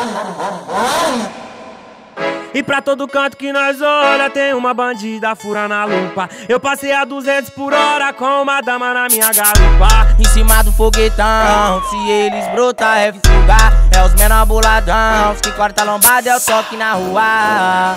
E pra todo canto que nós olha tem uma bandida furando a lupa. Eu passei a 200 por hora com uma dama na minha garupa. Em cima do foguetão, se eles brotar é fuga. É os menor boladão, os que corta lombada é o toque na rua.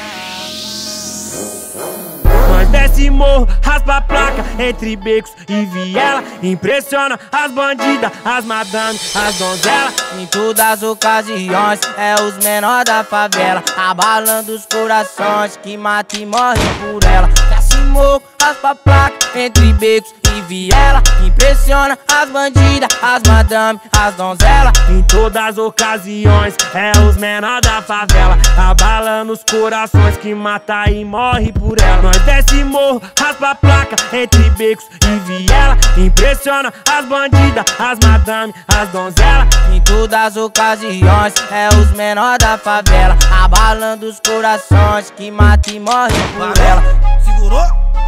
Nós desce morro, raspa a placa entre becos e viela. Impressiona as bandidas, as madame, as donzelas. Em todas as ocasiões é os menor da favela, abalando os corações que mata e morre por ela. Desce morro, raspa a placa entre becos e viela. Impressiona as bandidas, as madame, as donzelas. Em todas as ocasiões é os menor da favela, abalando os corações que mata e morre por ela. Nós desce morro, raspa a placa entre becos e viela. Impressiona as bandidas, as madame, as donzelas. Em todas as ocasiões é os menor da favela, abalando os corações que mata e morre por ela. Segurou?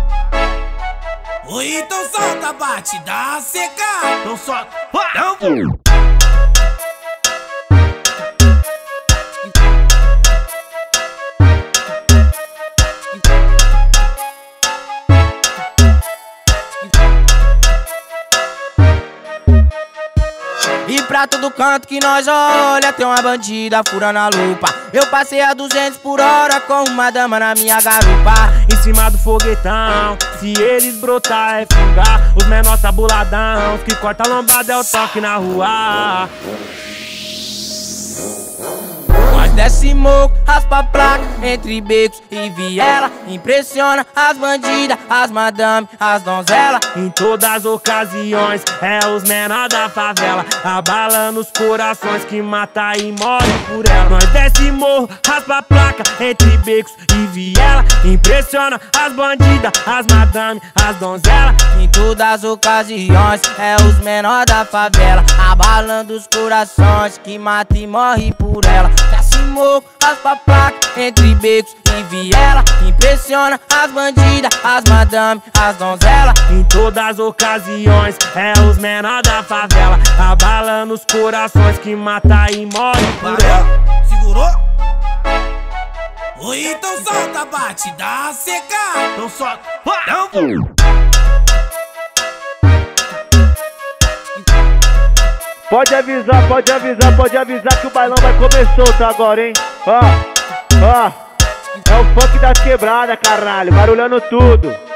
Oi, então solta, bate, dá seca. Então solta, não. E pra todo canto que nós olha tem uma bandida furando a lupa. Eu passei a 200 por hora com uma dama na minha garupa. Em cima do foguetão, se eles brotar é fuga. Os menor tá boladão, os que corta lombada é o toque na rua. Nós desce morro, raspa a placa entre becos e viela. Impressiona as bandidas, as madame, as donzelas. Em todas as ocasiões é os menor da favela, abalando os corações que mata e morre por ela. Nós desce morro, raspa a placa entre becos e viela. Impressiona as bandidas, as madame, as donzelas. Em todas as ocasiões é os menor da favela, abalando os corações que mata e morre por ela. Desce morro, raspa a placa entre becos e viela. Impressiona as bandidas, as madame, as donzelas. Em todas as ocasiões é os menor da favela, abalando os corações que mata e morre por ela. Segurou? Oi, então solta, bate, dá seca. Então solta, não. Pode avisar que o bailão vai começar tá agora, hein? Ó, é o funk das quebradas, caralho, barulhando tudo.